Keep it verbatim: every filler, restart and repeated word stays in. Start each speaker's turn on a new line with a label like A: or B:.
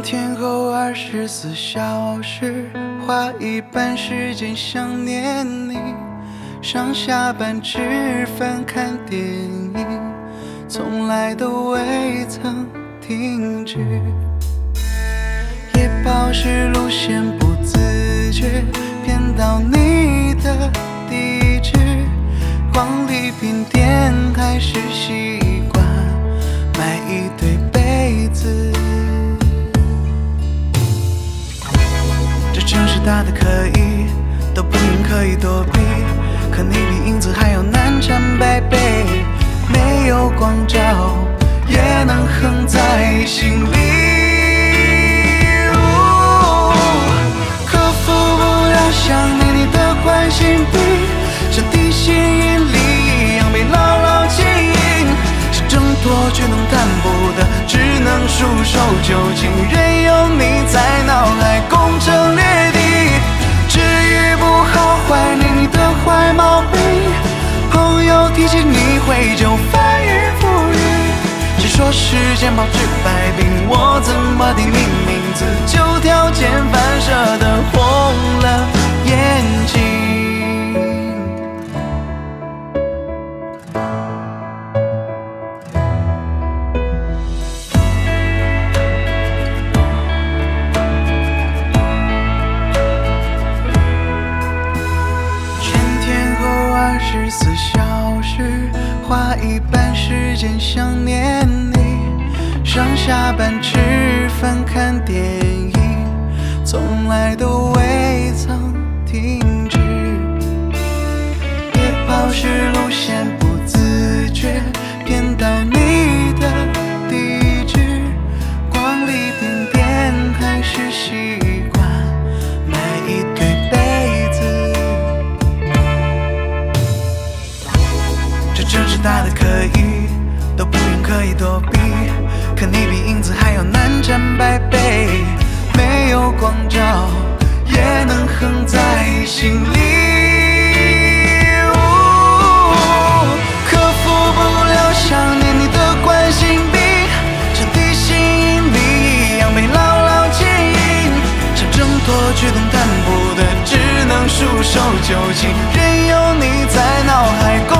A: 天后二十四小时，花一半时间想念你，上下班吃饭看电影，从来都未曾停止。夜跑时路线不自觉偏到你的地址，逛礼品店还是习惯买一堆被子。这城市大的可以，都不用刻意躲避，可你比影子还要难缠百倍，没有光照也能横在心里。想念你的关心笔，像地心引力一样被牢牢记忆，是挣脱却能担不的，只能束手就擒，任由你在脑海攻城略地。治愈不好怀念你的坏毛病，朋友提起你会就翻云覆雨，谁说时间包治百病，我怎么定你名字，就条件反射的红了眼睛。全天候二十四小时，花一半时间想念你，上下班吃饭看电影，从来都未曾停止。夜跑时路线不自觉偏到你的地址，逛礼品店还是习惯买一堆被子。这城市大的可以，都不用刻意躲避，可你比影子还要难缠百倍，没有光照也能横在心里。哦，克服不了想念你的关心笔，像地心引力一样被牢牢记忆，想挣脱却能担不的，只能束手就擒，任由你在脑海攻